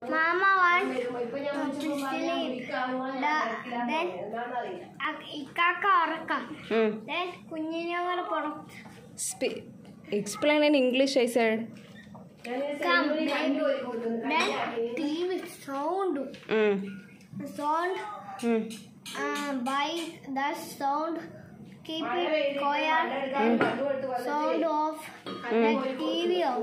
Mama wants to sleep. Then Ikaka orakam. Then Kunjinagal product. Explain in English, I said. Come. Then TV sound. Sound. By the sound. Keep it quiet. Sound off. The TV off.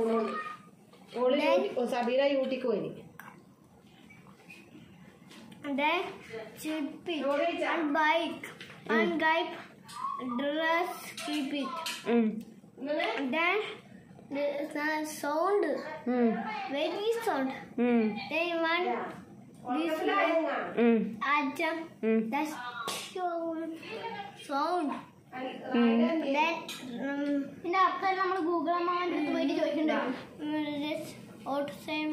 Then chip it and bike and guide dress keep it. Then the sound very sound. Then one this ajam that's sound. Then in after നമ്മൾ Google അമ്മ പോയിട്ട് ചോദിക്കുന്നുണ്ട് auto സൈമ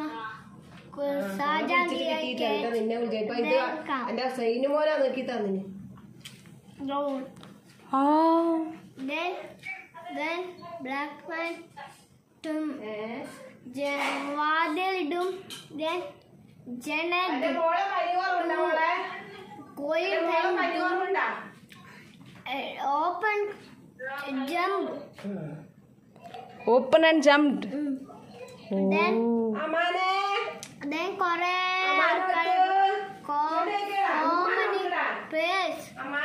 Then black man വാതിലിടും then open and jumped. Then kore pairs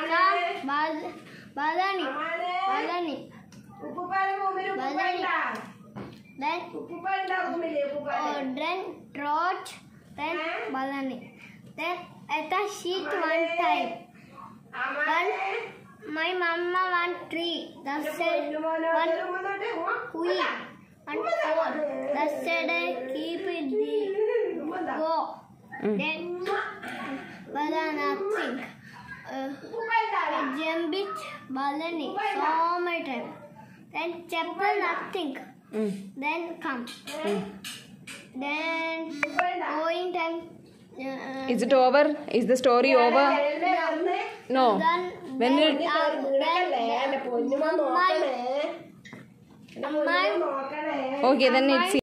badani then trot then badani then at a sheet one time then my mama want tree that said one hui and four that said keep it go then banana think jump it balani so my time then chapter nothing then come then going time is it over? Is the story over? No. When you okay, then it's